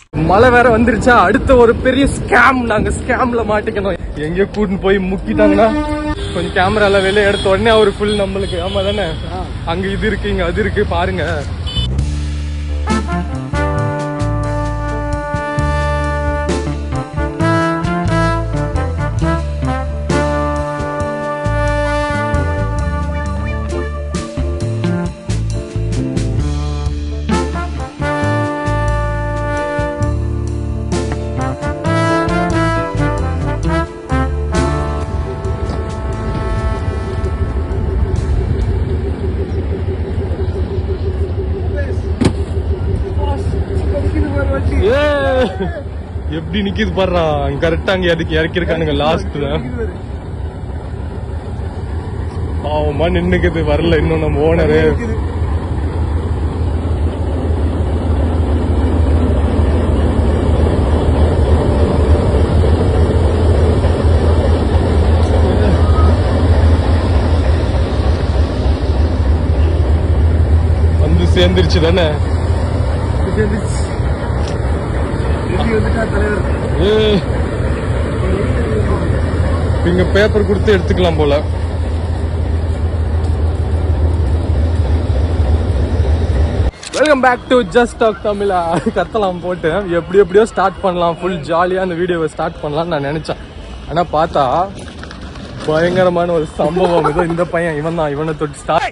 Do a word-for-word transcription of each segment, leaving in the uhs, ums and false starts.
மழை வேற வந்துருச்சா, அடுத்த ஒரு பெரிய ஸ்கேம். நாங்க ஸ்கேம்ல மாட்டிக்கணும். எங்கேயோ கூட்டின்னு போய் முக்கிட்டாங்கன்னா கொஞ்சம் கேமரால வெளியே எடுத்த உடனே அவரு ஃபுல் நம்மளுக்கு. ஆமா தானே, அங்க இது இருக்கு இங்க அது இருக்கு பாருங்க. எப்படி நிக்குது பாடுறா, கரெக்டா அங்க அதுக்கு இறக்கிருக்கானுங்க லாஸ்ட்ல. பாவமா நின்னுக்குது, வரல இன்னும் நம்ம ஓனரு. வந்து சேர்ந்துருச்சு தானே. இங்க பேப்பர் கொடுத்து எடுத்துக்கலாம் போல. Welcome back to just talk Tamil. கத்தலாம் போட்டு எப்படி எப்படியோ ஸ்டார்ட் பண்ணலாம், ஃபுல் ஜாலியா அந்த வீடியோவை ஸ்டார்ட் பண்ணலாம்னு நான் நினைச்சேன். ஆனா பார்த்தா பயங்கரமான ஒரு சம்பவம். ஏதோ இந்த பையன் இவன் தான், இவனை தொட்டு ஸ்டார்ட்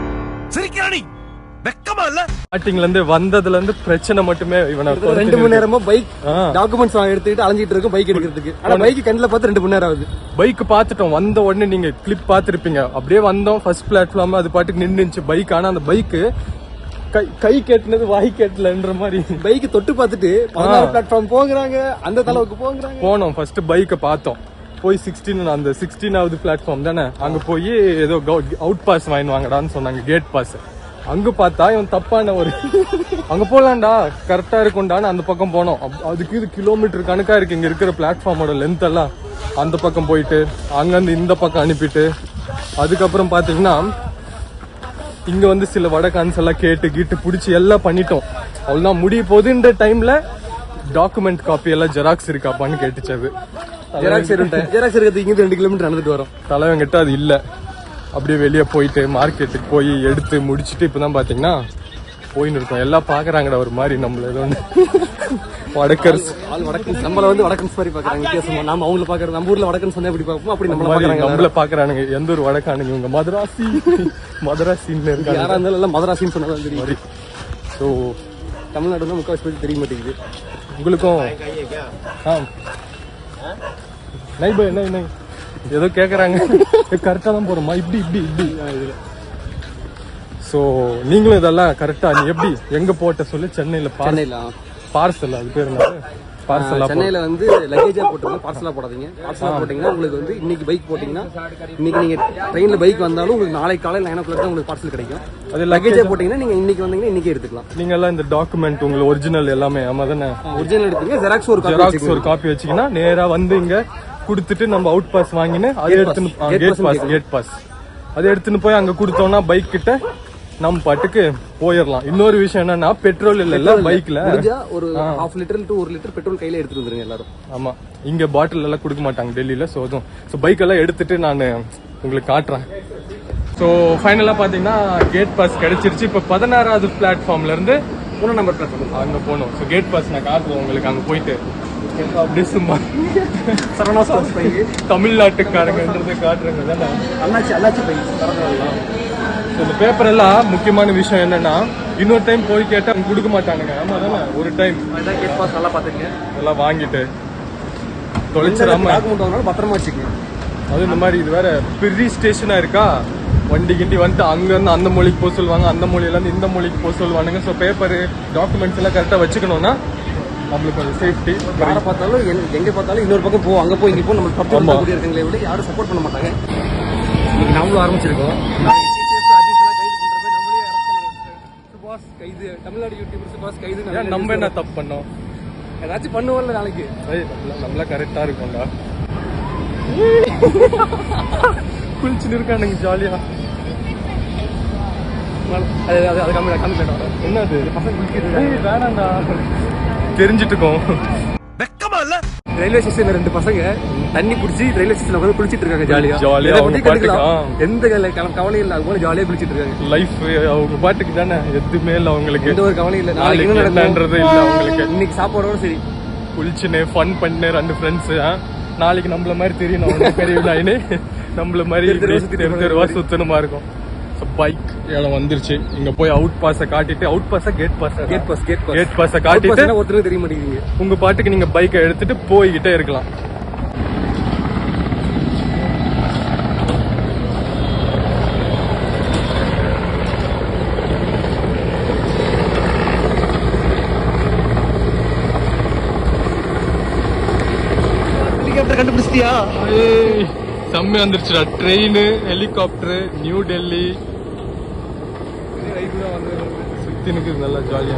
ஸ்டார்டிங்ல இருந்து வந்ததுல இருந்து பிரச்சனை மட்டுமே. இவனை ரெண்டு மணி நேரமா பைக் டாக்குமெண்ட்ஸ் வாங்க எடுத்துக்கிட்டு அலைஞ்சிட்டு இருக்கும் பைக் எடுக்கிறதுக்கு. ஆனா பைக் கண்ணுல பார்த்து ரெண்டு மணி நேரம் ஆகுது. பைக் பாத்துட்டோம், வந்த உடனே நீங்க கிளிப் பாத்துருப்பீங்க. அப்படியே வந்தோம் ஃபர்ஸ்ட் பிளாட்ஃபார்ம், அது பாட்டுக்கு நின்றுச்சு பைக். ஆனா அந்த பைக்கு கை கை கேட்டுனது வாய் கேட்டலன்ற மாதிரி. பைக் தொட்டு பார்த்துட்டு பிளாட்ஃபார்ம் போகிறாங்க, அந்த தலைவுக்கு போகிறாங்க. போனோம் ஃபர்ஸ்ட் பைக்கை பார்த்தோம், போய் சிக்ஸ்டீன் அந்த சிக்ஸ்டீனாவது பிளாட்ஃபார்ம் தானே, அங்க போய் ஏதோ அவுட் பாஸ் வாங்கி வாங்கடான்னு சொன்னாங்க, கேட் பாஸ். அங்க பார்த்தா இவன் தப்பான ஒரு அங்க போலாம்டா கரெக்டா இருக்கும்டான்னு அந்த பக்கம் போனோம். அதுக்கு இது கிலோமீட்டர் கணக்கா இருக்கு இங்க இருக்கிற பிளாட்ஃபார்மோட லென்த் எல்லாம். அந்த பக்கம் போயிட்டு அங்கிருந்து இந்த பக்கம் அனுப்பிட்டு அதுக்கப்புறம் பாத்தீங்கன்னா இங்க வந்து சில வடகான்ஸ் எல்லாம் கேட்டு கீட்டு பிடிச்சி எல்லாம் பண்ணிட்டோம். அவ்வளவுதான் முடிய போகுதுன்ற டைம்ல டாக்குமெண்ட் காப்பி எல்லாம் ஜெராக்ஸ் இருக்காப்பான்னு கேட்டுச்சது. ஜெராக்ஸ் ஜெராக்ஸ் இருக்கிறது இங்க ரெண்டு கிலோமீட்டர் நடந்துட்டு வரோம். தலைவன் கிட்ட அது இல்ல. அப்படியே வெளியே போயிட்டு மார்க்கெட்டுக்கு போய் எடுத்து முடிச்சுட்டு இப்பதான் பாத்தீங்கன்னா போயின்னு இருக்கோம். எல்லாம் பாக்குறாங்கடா ஒரு மாதிரி நம்மள ஏதோ வடக்கன்ஸ் வடக்கன்ஸ் நம்மள வந்து வடக்கன்ஸ் மாதிரி பாக்குறாங்க. வித்தியாசமா நாம அவங்கள பாக்குறது, நம்ம ஊர்ல வடக்கன்ஸ் சொன்னா எப்படி பாப்போம் அப்படி நம்மள பாக்குறாங்க. நம்மள பாக்குறானுங்க. எந்த ஒரு வடக்கானுங்க இவங்க மதராசி மதராசின்னு இருக்காங்க. யாரா இருந்தாலும் எல்லாம் மதராசின்னு சொன்னதான் தெரியும். ஸோ தமிழ்நாடு தான் முக்கால்வாசி பேருக்கு தெரிய மாட்டேங்குது. உங்களுக்கும் நை பை நை நை ஏதோ கேக்குறாங்க. கரெக்டா தான் போறோமா, இப்படி இப்படி இப்படி. சோ நீங்களும் இதெல்லாம் கரெக்டா நீ எப்படி எங்க போட்ட சொல்லி சென்னையில சென்னையில பார்சல், அது பேர் என்ன பார்சல். சென்னையில வந்து லக்கேஜா போட்டுருங்க, பார்சலா போடாதீங்க. பார்சலா போட்டீங்கன்னா உங்களுக்கு வந்து இன்னைக்கு பைக் போட்டீங்கன்னா இன்னைக்கு நீங்க ட்ரெயின்ல பைக் வந்தாலும் உங்களுக்கு நாளைக்கு காலையில் நைன் ஓ கிளாக் தான் உங்களுக்கு பார்சல் கிடைக்கும். அது லக்கேஜா போட்டீங்கன்னா நீங்க இன்னைக்கு வந்தீங்கன்னா இன்னைக்கு எடுத்துக்கலாம். நீங்க எல்லாம் இந்த டாக்குமெண்ட் உங்களுக்கு ஒரிஜினல் எல்லாமே ஆமா தானே, ஒரிஜினல் எடுத்துங்க. ஜெராக்ஸ் ஒரு ஜெராக்ஸ் ஒரு காப்பி வச்சீங்கன்னா நேரா வந்து இங்க குடுத்துட்டு நம்ம அவுட் பாஸ் வாங்கினு அதை எடுத்துன்னு கேட் பாஸ் கேட் பாஸ் அதை எடுத்துன்னு போய் அங்க கொடுத்தோம்னா பைக் கிட்ட நம்ம பாட்டுக்கு போயிடலாம். இன்னொரு விஷயம் என்னன்னா பெட்ரோல் இல்ல பைக்ல, ஒரு ஹாஃப் லிட்டர் டு ஒரு லிட்டர் பெட்ரோல் கையில எடுத்துட்டு வந்துருங்க எல்லாரும். ஆமா, இங்க பாட்டில் எல்லாம் கொடுக்க மாட்டாங்க டெல்லியில. சோ அதுவும் சோ பைக் எல்லாம் எடுத்துட்டு நான் உங்களுக்கு காட்டுறேன். சோ ஃபைனலா பாத்தீங்கன்னா கேட் பாஸ் கிடைச்சிருச்சு. இப்ப பதினாறாவது பிளாட்ஃபார்ம்ல இருந்து மூணு நம்பர் பிளாட்ஃபார்ம் அங்க போனோம். சோ கேட் பாஸ் நான் காட்டுறேன் உங்களுக்கு. அங்க போயிட்டு அப்படியே சும்மா சரணா சாஸ் பை தமிழ்நாட்டுக்காரங்கன்றதை காட்டுறேங்க தானே. அண்ணாச்சி அண்ணாச்சி பை சரணா. இந்த பேப்பர் எல்லாம் முக்கியமான விஷயம் என்னன்னா இன்னொரு டைம் போய் கேட்டா கொடுக்க மாட்டானுங்க. ஆமா தானே, ஒரு டைம் கேட் பாஸ் நல்லா பாத்துங்க, எல்லாம் வாங்கிட்டு தொலைச்சிடாம பத்திரமா வச்சுக்கோங்க. அது இந்த மாதிரி இது வேற பெரிய ஸ்டேஷனா இருக்கா, வண்டி கிண்டி வந்துட்டு அங்க இருந்து அந்த மொழிக்கு போக சொல்லுவாங்க, அந்த மொழியில இருந்து இந்த மொழிக்கு போக சொல்லுவானுங்க. ஸோ பேப்பர் டாக்குமெண்ட்ஸ் எல்லாம் கரெக்டா வச்சுக்கணும்னா நம்மளுக்கு கொஞ்சம் சேஃப்டி. யாரை பார்த்தாலும் எங்க பார்த்தாலும் இன்னொரு பக்கம் போ அங்க போய் இங்க போ நம்ம தப்பு இருக்கீங்களே விட யாரும் சப்போர்ட் பண்ண மாட்டாங்க. இன்னைக்கு நாமளும் ஆரம்பிச்சிருக்கோம். கைது தமிழ்நாடு யூடியூபர்ஸ் பாஸ் கைது. நம்ம என்ன தப்பு பண்ணோம், ஏதாச்சும் பண்ணுவோம்ல நாளைக்கு. நம்மள கரெக்டா இருக்கும்டா. குளிச்சுன்னு இருக்கானுங்க ஜாலியா. என்னது பசங்க வேணாண்டா. தெரிஞ்சிட்டுக்கும். வெக்கமா இல்ல? ரயில்வே ஸ்டேஷன்ல ரெண்டு பசங்க தண்ணி குடிச்சு ரயில்வே ஸ்டேஷன்ல உட்கார்ந்து குளிச்சிட்டு இருக்காங்க ஜாலியா. ஜாலியா அவங்க பாட்டுக்கு எந்த கவலையும் இல்ல, அவங்க ஜாலியா குளிச்சிட்டு இருக்காங்க. லைஃப் அவங்க பாட்டுக்கு தானே, எதுவுமே இல்ல அவங்களுக்கு, எந்த ஒரு கவலையும் இல்ல. நாளைக்கு என்ன நடக்குன்றது இல்ல அவங்களுக்கு. இன்னைக்கு சாப்பாடோட சரி குளிச்சுன்னு ஃபன் பண்ணு ரெண்டு ஃப்ரெண்ட்ஸ். நாளைக்கு நம்மள மாதிரி தெரியும், நம்ம பெரிய நாயினு நம்மள மாதிரி தெரு தெருவா சுத்தணுமா இருக்கும். பைக் இடம் வந்துருச்சு. இங்க போய் அவுட் பாஸ காட்டிட்டு, அவுட் பாஸ gate pass gate pass gate pass gate பாஸ காட்டிட்டு ஒருத்தருக்கு தெரிய மாட்டேங்குது. உங்க பாட்டுக்கு நீங்க பைக்கை எடுத்துட்டு போய்கிட்டே இருக்கலாம். கண்டுபிடிச்சிட்டியா? செம்ம வந்துருச்சுடா. ட்ரெயின், ஹெலிகாப்டர், நியூ டெல்லி சுத்தினுக்கு நல்லா ஜாலியா.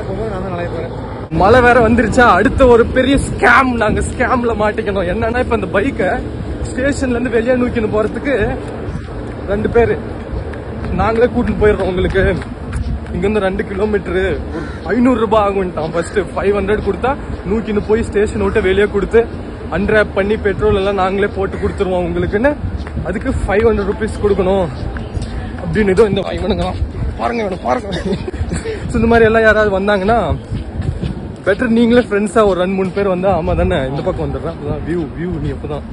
மழை வேற வந்துருச்சா, அடுத்த ஒரு பெரிய ஸ்கேம். நாங்க ஸ்கேம்ல மாட்டிக்கணும். என்னன்னா இப்ப இந்த பைக்கை ஸ்டேஷன்ல இருந்து வெளியே நூக்கின்னு போறதுக்கு ரெண்டு பேரு நாங்களே கூட்டிட்டு போயிடுறோம். உங்களுக்கு இங்க இருந்து ரெண்டு கிலோமீட்டரு ஐநூறு ரூபாய் ஆகும்ட்டான். ஃபர்ஸ்ட் ஃபைவ் ஹண்ட்ரட் கொடுத்தா நூக்கின்னு போய் ஸ்டேஷன் விட்டு வெளியே கொடுத்து அன்ராப் பண்ணி பெட்ரோல் எல்லாம் நாங்களே போட்டு கொடுத்துருவோம் உங்களுக்குன்னு. அதுக்கு ஃபைவ் ஹண்ட்ரட் ருபீஸ் கொடுக்கணும் அப்படின்னு ஏதோ இந்த இவனுங்களாம் பாருங்க இவனை பாருங்க. இந்த மாதிரி எல்லாம் யாராவது வந்தாங்கன்னா பெட்டர் நீங்களே ஃப்ரெண்ட்ஸா ஒரு ரெண்டு மூணு பேர் வந்தா. ஆமா தானே, இந்த பக்கம் வந்துடுறேன். அப்பதான் வியூ வியூ நீ எப்பதான்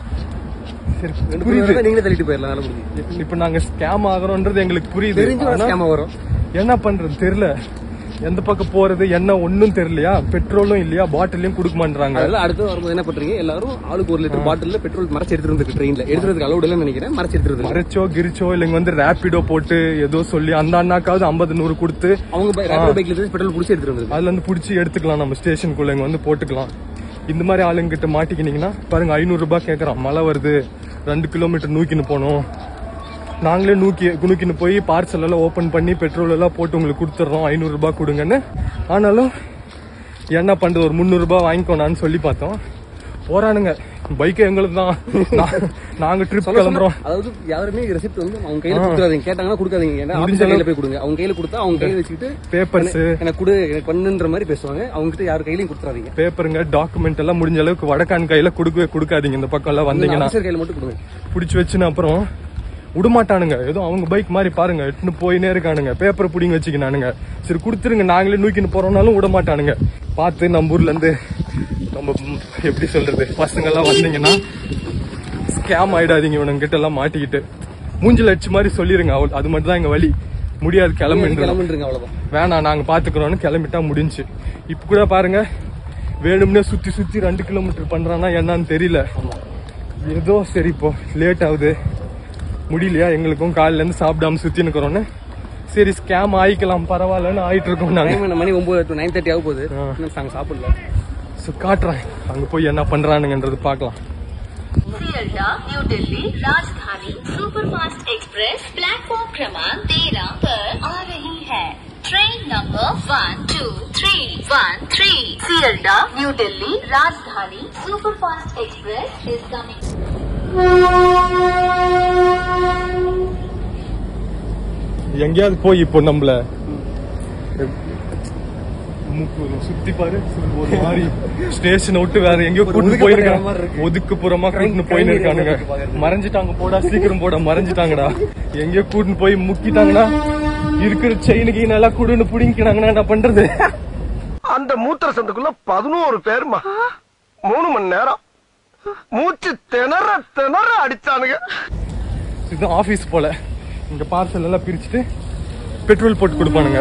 புரியுது. நீங்களே தள்ளிட்டு போயிடலாம். இப்ப நாங்க ஸ்கேம் ஆகிறோம்ன்றது எங்களுக்கு புரியுது. வரும் என்ன பண்றது தெரியல, எந்த பக்கம் போறது என்ன ஒன்னும் தெரியலையா. பெட்ரோலும் இல்லையா, பாட்டிலையும் கொடுக்க மாட்டாங்க. அதெல்லாம் அடுத்து வரும்போது என்ன பண்றீங்க, எல்லாரும் ஆளுக்கு ஒரு லிட்டர் பாட்டில் பெட்ரோல் மறைச்சு எடுத்துட்டு வந்து ட்ரெயின்ல எடுத்துறதுக்கு அலோடு இல்லைன்னு நினைக்கிறேன். மறைச்சு எடுத்துறது மறைச்சோ கிரிச்சோ இல்லைங்க வந்து ரேபிடோ போட்டு ஏதோ சொல்லி அந்த அண்ணாக்காவது ஐம்பது நூறு கொடுத்து அவங்க பைக்ல பெட்ரோல் புடிச்சு எடுத்துட்டு வந்து அதுல இருந்து புடிச்சு எடுத்துக்கலாம். நம்ம ஸ்டேஷனுக்குள்ள இங்க வந்து போட்டுக்கலாம். இந்த மாதிரி ஆளுங்க கிட்ட மாட்டிக்கினீங்கன்னா பாருங்க, ஐநூறு ரூபாய் கேட்கறான். மழை வருது, ரெண்டு கிலோமீட்டர் நூக்கின்னு போனோம். நாங்களே நூக்கி குணுக்கின்னு போய் பார்சல் எல்லாம் ஓபன் பண்ணி பெட்ரோல் எல்லாம் போட்டு உங்களுக்கு கொடுத்துட்றோம், ஐநூறு ரூபாய் கொடுங்கன்னு. ஆனாலும் என்ன பண்றது, ஒரு முந்நூறு ரூபாய் வாங்கிக்கோனான்னு சொல்லி பார்த்தோம். போறானுங்க. பைக் எங்களுக்கு தான், நாங்க ட்ரிப் கிளம்புறோம். அதாவது யாருமே ரெசிப்ட் வந்து அவங்க கையில கொடுக்காதீங்க, கேட்டாங்கன்னா கொடுக்காதீங்க. ஆபீஸ் கையில போய் கொடுங்க. அவங்க கையில கொடுத்தா அவங்க கையில வச்சுக்கிட்டு பேப்பர்ஸ் எனக்கு கொடு எனக்கு பண்ணுன்ற மாதிரி பேசுவாங்க. அவங்க கிட்ட யாரு கையிலயும் கொடுத்துறாதீங்க. பேப்பருங்க டாக்குமெண்ட் எல்லாம் முடிஞ்ச அளவுக்கு வடக்கான் கையில கொடுக்கவே கொடுக்காதீங்க. இந்த பக்கம் எல்லாம் வந்தீங்கன்னா கையில மட்டும் கொடுங்க. பிடிச்சி வச்சுன்னு அப்புறம் விடமாட்டானுங்க. ஏதோ அவங்க பைக் மாதிரி பாருங்க எட்டுன்னு போயினே இருக்கானுங்க. பேப்பரை பிடிங்க வச்சுக்கினானுங்க. சரி கொடுத்துருங்க நாங்களே நூக்கின்னு போறோம்னாலும் விடமாட்டானுங்க. பார்த்து நம்ம ஊர்ல இருந்து நம்ம எப்படி சொல்றது, பசங்க எல்லாம் வந்தீங்கன்னா ஸ்கேம் ஆயிடாதீங்க. இவனுங்க கிட்ட எல்லாம் மாட்டிக்கிட்டு மூஞ்சில் அடிச்சு மாதிரி சொல்லிருங்க. அவள் அது மட்டும் தான் எங்க வழி. முடியாது கிளம்பிட்டு கிளம்பிட்டுருங்க, அவ்வளவுதான். வேணாம் நாங்க பாத்துக்கிறோம்னு கிளம்பிட்டா முடிஞ்சு. இப்ப கூட பாருங்க வேணும்னே சுத்தி சுத்தி ரெண்டு கிலோமீட்டர் பண்றான்னா என்னன்னு தெரியல. ஏதோ சரி இப்போ லேட் ஆகுது, முடியலையா எங்களுக்கும், காலையில இருந்து சாப்பிடாம சுத்தி நிக்கிறோன்னு சரி ஸ்கேம் ஆயிக்கலாம் பரவாயில்லன்னு ஆயிட்டு இருக்கோம். நாங்க மணி ஒன்பது டு நைன் தேர்ட்டி ஆக போகுது, நாங்க சாப்பிடல. காட்டுறேன் அங்க போய் என்ன பண்றானுங்கன்றது பாக்கலாம். सियल्डा new Delhi Rajdhani superfast express platform क्रमांक तेरह पर आ रही है। Train number one two three one three Sealdah new Delhi Rajdhani superfast express is coming. எங்கேயாவது போய் இப்போ நம்மள சுத்தி பாரு ஒரு மாதிரி ஸ்டேஷன் விட்டு வேற எங்கேயோ கூட்டு போயிருக்காங்க. ஒதுக்குப்புறமா கூட்டு போயின்னு இருக்கானுங்க. மறைஞ்சிட்டாங்க போடா, சீக்கிரம் போட மறைஞ்சிட்டாங்கடா. எங்கேயோ கூட்டு போய் முக்கிட்டாங்கன்னா இருக்கிற செயினுக்கு நல்லா குடுன்னு புடிங்கினாங்கன்னா என்ன பண்றது? அந்த மூத்திர சந்துக்குள்ள பதினோரு பேருமா மூணு மணி நேரம் மூச்சு திணற திணற அடிச்சானுங்க. இது ஆபீஸ் போல. இங்க பார்சல் எல்லாம் பிரிச்சுட்டு பெட்ரோல் போட்டு கொடுப்பானுங்க.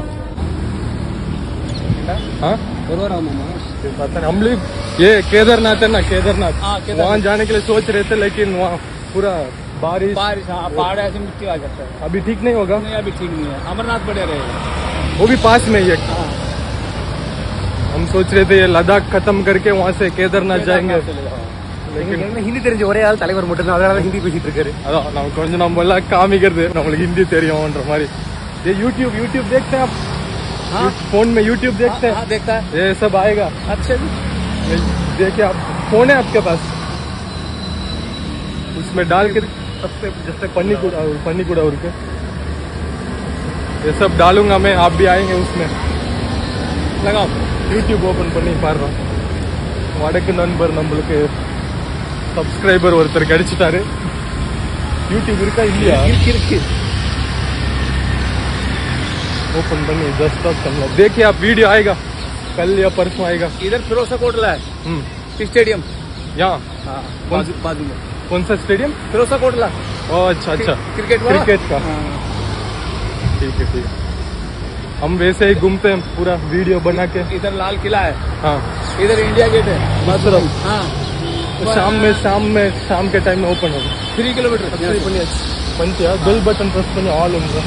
हम लोग ये केदारनाथ है ना, केदारनाथ वहाँ जाने के लिए सोच रहे थे, लेकिन वहाँ पूरा बारिश बारिश हाँ पहाड़ ऐसे मिट्टी आ जाता है। अभी ठीक नहीं होगा। नहीं अभी ठीक नहीं है, अमरनाथ बढ़िया रहेगा, वो भी पास में ही है। हम सोच रहे थे ये लद्दाख खत्म करके वहाँ से केदारनाथ जाएंगे, लेकिन हिंदी தெரிஞ்ச ஒரே ஆள் தலைவர் மட்டும் தான், அதனால ஹிந்தி பேசிட்டு இருக்காரு. அதான் நம்ம கொஞ்சம் நம்ம எல்லாம் காமிக்கிறது நம்மளுக்கு ஹிந்தி தெரியும்ன்ற மாதிரி. ये यूट्यूब यूट्यूब देखते हैं आप? हाँ? फोन में यूट्यूब देखते हैं? हाँ, देखता है, ये सब आएगा। अच्छा जी देखिए आप फोन है आपके पास, उसमें डाल के जैसे पन्नी कूड़ा पन्नी कूड़ा उड़ के ये सब डालूंगा मैं, आप भी आएंगे उसमें। லகா யூடியூப் ஓபன் பண்ணி பாடுறோம். வடக்கு நண்பர் நம்மளுக்கு சப்ஸ்கிரைபர் ஒருத்தர் கிடைச்சிட்டாரு. யூடியூப் இருக்கா இல்லையா? இருக்கு இருக்கு. ओपन बनी दस तक समझ देखिए आप वीडियो आएगा कल या परसों आएगा. इधर फिरोजा कोटला है हम्म स्टेडियम. यहाँ हाँ कौन बाजू में कौन सा स्टेडियम? फिरोजा कोटला. ओ अच्छा अच्छा क्रिकेट वाला? क्रिकेट का. ठीक है ठीक है. हम वैसे ही घूमते हैं पूरा वीडियो बना के. इधर लाल किला है. हाँ इधर इंडिया गेट है. मतलब हाँ तो शाम में शाम में शाम के टाइम में ओपन होगा. Three kilometre. Punch bell button press बने ऑल होगा.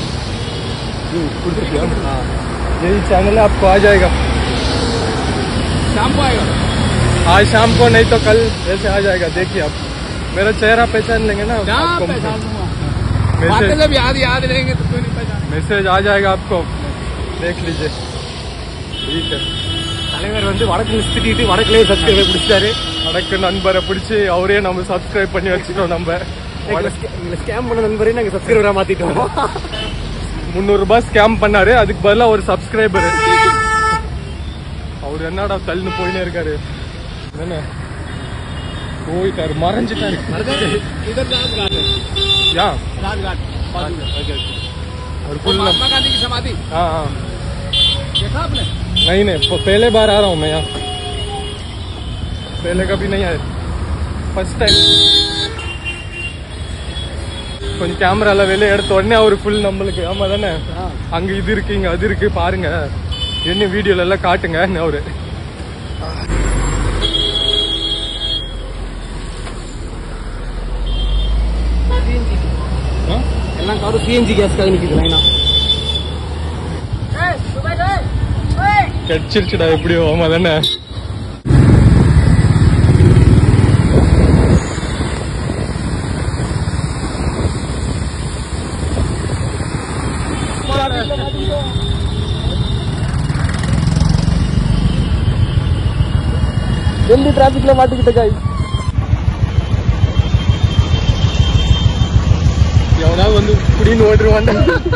हाँ यही चैनल है आपको आ जाएगा. शाम को आएगा. आज शाम को नहीं तो कल ऐसे आ जाएगा. देखिए आप मेरा चेहरा पहचान लेंगे ना. आपको मैसेज जब याद याद रहेंगे तो कोई नहीं पहचान. मैसेज आ जाएगा आपको. देख लीजिए. ठीक है. தலைவர் வந்து வடக்கு நிறுத்திட்டு வடக்குலயே சப்ஸ்கிரைபர் பிடிச்சாரு. வடக்கு நண்பரை பிடிச்சி அவரே நம்ம சப்ஸ்கிரைப் பண்ணி வச்சுட்டோம். நம்ம ஸ்கேம் பண்ண நண்பரே நாங்க சப்ஸ்கிரைபரா மாத்திட்டோம். முன்னூறு ரூபாய் ஸ்கேம் பண்ணாரு. அதுக்கு பதிலா ஒரு சப்ஸ்கிரைபர். அவரு என்னடா தள்ளுன்னு போயினே இருக்காரு. என்ன போயிட்டாரு மறைஞ்சிட்டாரு. इधर राजघाट है. யா राजघाट और फुल महात्मा गांधी की समाधि हाँ हाँ देखा आपने? नहीं नहीं पहले बार आ रहा हूँ मैं यहाँ. पहले कभी नहीं आया. First time. கொஞ்சம் கேமரால வெளியே எடுத்த உடனே அவரு ஃபுல் நம்மளுக்கு ஆமா தானே அங்க இது இருக்கு இங்க அது இருக்கு பாருங்க என்ன வீடியோல எல்லாம் காட்டுங்க அவரு. எல்லாம் காரும் சிஎன்ஜி கேஸ்க்காக நிக்குது லைனா. கிடைச்சிருச்சுடா எப்படியோ ஆமா தானே. டெல்லி டிராபிக்ல மாட்டிக்கிட்ட காய். எவனாவது வந்து குடின்னு ஓடுருவான்டா.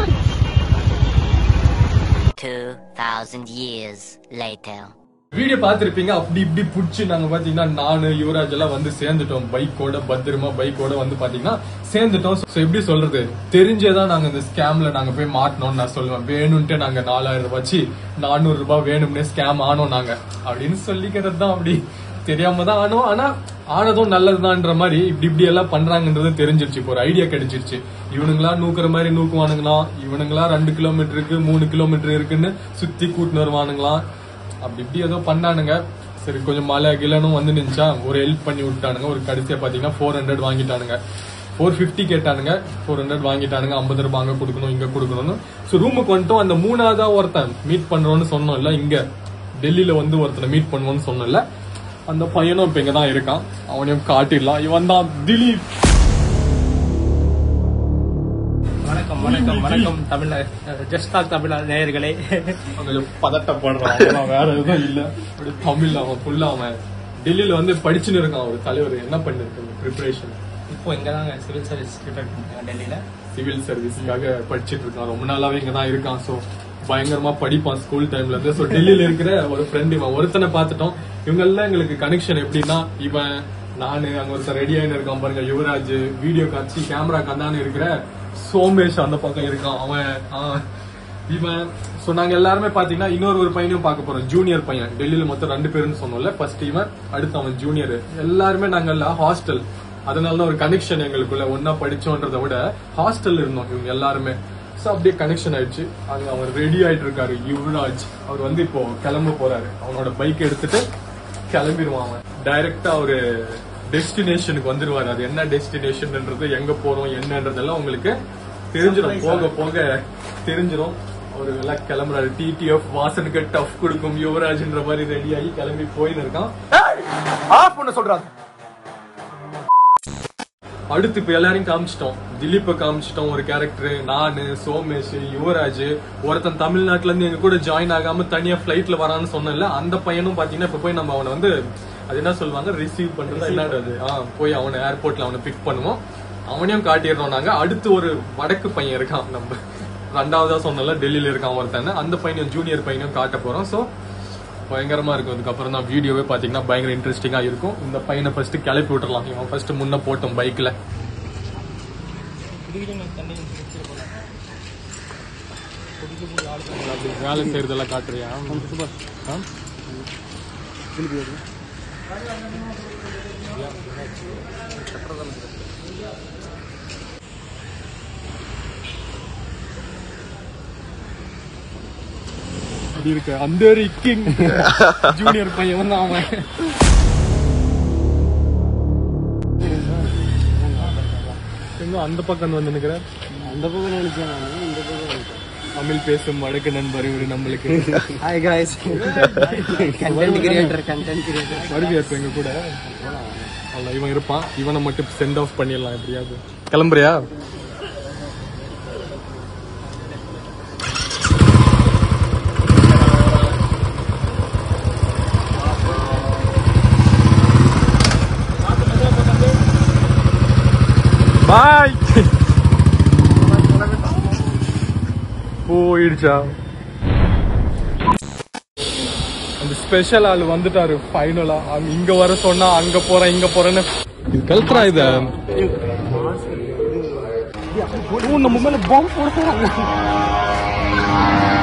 two thousand years later. Video பாத்திருப்பீங்க. அப்படி இப்படி புடிச்சு நாங்க பாத்தீங்கன்னா நானு யுவராஜ் எல்லாம் வந்து சேர்ந்துட்டோம். பைக்கோட பத்திரமா பைக்கோட வந்து பாத்தீங்கன்னா சேர்ந்துட்டோம். எப்படி சொல்றது தெரிஞ்சேதான் நாங்க இந்த ஸ்கேம்ல நாங்க போய் மாட்டணும்னு நான் சொல்லுவேன். வேணும்ட்டு நாங்க நாலாயிரம் ரூபாய் நானூறு ரூபாய் வேணும்னே ஸ்கேம் ஆனோம் நாங்க அப்படின்னு சொல்லிக்கிறது தான். அப்படி தெரியாம தான் ஆனோம். ஆனா ஆனதும் நல்லதுதான்ற மாதிரி இப்படி இப்படி எல்லாம் பண்றாங்கன்றது தெரிஞ்சிருச்சு. இப்போ ஒரு ஐடியா கிடைச்சிருச்சு. இவனுங்களா நூக்குற மாதிரி நூக்குவானுங்களா, இவனுங்களா ரெண்டு கிலோமீட்டருக்கு மூணு கிலோமீட்டர் இருக்குன்னு சுத்தி கூட்டின்னு வருவானுங்களா. அப்படி இப்படி ஏதோ பண்ணானுங்க. சரி கொஞ்சம் மழை கிலனும் வந்து நினைச்சா ஒரு ஹெல்ப் பண்ணி விட்டானுங்க. ஒரு கடைசியா பாத்தீங்கன்னா ஃபோர் ஹண்ட்ரட் வாங்கிட்டானுங்க. ஃபோர் பிப்டி கேட்டானுங்க. ஃபோர் ஹண்ட்ரட் வாங்கிட்டானுங்க. ஐம்பது ரூபாய் அங்க கொடுக்கணும் இங்க கொடுக்கணும்னு. சோ ரூமுக்கு வந்துட்டோம். அந்த மூணாவதா ஒருத்தன் மீட் பண்றோம்னு சொன்னோம்ல, இங்க டெல்லியில வந்து ஒருத்தனை மீட் பண்ணுவோம்னு சொன்னோம்ல, அந்த பையனும் இப்ப இங்கதான் இருக்கான். அவனையும் காட்டிடலாம். இவன் தான் திலீப். வணக்கம் வணக்கம் வணக்கம் தமிழ் ஜஸ்ட் டாக் தமிழ் நேயர்களே. பதட்டப்படுறான். வேற எதுவும் இல்ல. அப்படி தமிழ் அவன் ஃபுல்லா அவன் டெல்லியில வந்து படிச்சுன்னு இருக்கான். ஒரு தலைவர் என்ன பண்ணிருக்காங்க ப்ரிப்பரேஷன். இப்போ இங்கதாங்க சிவில் சர்வீஸ் டெல்லியில சிவில் சர்வீஸ்க்காக படிச்சுட்டு இருக்கான். ரொம்ப நாளாவே இங்கதான் இருக்கான். சோ பயங்கரமா படிப்பான் ஸ்கூல் டைம்ல இருந்து. சோ டெல்லியில இருக்கிற ஒரு ஃப்ரெண்ட் இவன் ஒருத்தனை பாத்துட்டோம். இவங்க எல்லாம் எங்களுக்கு கனெக்ஷன் எப்படின்னா, இவன் நானு அங்க ஒருத்தர் ரெடி ஆயின்னு இருக்கான் பாருங்க யுவராஜ், வீடியோ காட்சி கேமரா கந்தான்னு இருக்கிற சோமேஷ் அந்த பக்கம் இருக்கான் அவன். இவன் சோ நாங்க எல்லாருமே பாத்தீங்கன்னா இன்னொரு ஒரு பையனையும் பார்க்க போறோம். ஜூனியர் பையன். டெல்லியில மொத்தம் ரெண்டு பேருன்னு சொன்னோம்ல. ஃபர்ஸ்ட் இவன், அடுத்து அவன் ஜூனியர். எல்லாருமே நாங்க எல்லாம் ஹாஸ்டல். அதனாலதான் ஒரு கனெக்ஷன் எங்களுக்குள்ள. ஒன்னா படிச்சோன்றதை விட ஹாஸ்டல் இருந்தோம் இவங்க எல்லாருமே. சோ அப்படியே கனெக்ஷன் ஆயிடுச்சு. அங்க அவர் ரெடி ஆயிட்டு இருக்காரு யுவராஜ். அவர் வந்து இப்போ கிளம்ப போறாரு. அவனோட பைக் எடுத்துட்டு கிளம்பிடுவான். அவன் டைரக்டா ஒரு டெஸ்டினேஷனுக்கு வந்துருவாரு. அது என்ன டெஸ்டினேஷன்ன்றது, எங்க போறோம் என்னன்றதெல்லாம் உங்களுக்கு தெரிஞ்சிடும். போக போக தெரிஞ்சிடும். ஒரு எல்லாம் கிளம்புறாரு. டிடிஎஃப் வாசனுக்கு டஃப் கொடுக்கும் யுவராஜ்ன்ற மாதிரி ரெடி ஆகி கிளம்பி போயின்னு இருக்கான். ஆஃப் பண்ண சொல்றாங்க. அடுத்து இப்ப எல்லாரையும் காமிச்சிட்டோம். திலீப்பை காமிச்சிட்டோம் ஒரு கேரக்டர். நானு, சோமேஷ், யுவராஜ், ஒருத்தன் தமிழ்நாட்டுல இருந்து எங்க கூட ஜாயின் ஆகாம தனியா பிளைட்ல வரான்னு சொன்னல, அந்த பையனும் பாத்தீங்கன்னா இப்ப போய் நம்ம அவனை வந்து அது என்ன சொல்லுவாங்க ரிசீவ் பண்றது என்னது, போய் அவனை ஏர்போர்ட்ல அவனை பிக் பண்ணுவோம். அவனையும் காட்டிடுறோம் நாங்க. அடுத்து ஒரு வடக்கு பையன் இருக்கான். நம்ம ரெண்டாவதா சொன்னல டெல்லியில இருக்கான் ஒருத்தன், அந்த பையனும் ஜூனியர் பையனும் காட்ட போறோம். ஸோ பயங்கரமா இருக்கும். அதுக்கப்புறம் தான் வீடியோவே பாத்தீங்கன்னா பயங்கர இன்ட்ரெஸ்டிங்கா இருக்கும். இந்த பையனை ஃபர்ஸ்ட் கிளப்பி விட்டுறலாம். இவன் ஃபர்ஸ்ட் முன்ன போட்டோம் பைக்ல. வேலை செய்யறதெல்லாம் காட்டுறியா? இருக்கு அந்த கிங் ஜூனியர் பையன் தான் அவன். எங்க அந்த பக்கம் வந்து நினைக்கிறேன். அந்த பக்கம் நினைச்சேன் நான், இந்த பக்கம் தமிழ் பேசும் வடக்கு நண்பர் இவரு நம்மளுக்கு. Hi guys, content creator content creator வருவியா இப்ப எங்க கூட? அல்ல இவன் இருப்பான். இவனை மட்டும் சென்ட் ஆஃப் பண்ணிடலாம் எப்படியாவது. கிளம்புறியா? பாய். போயிடுச்சா? அந்த ஸ்பெஷல் ஆள் வந்துட்டாரு ஃபைனலா. இங்க வர சொன்னா அங்க போறேன் இங்க போறேன்னு கல்ட்ரா. இத நம்ம மேல பாம்பு போட போறாங்க.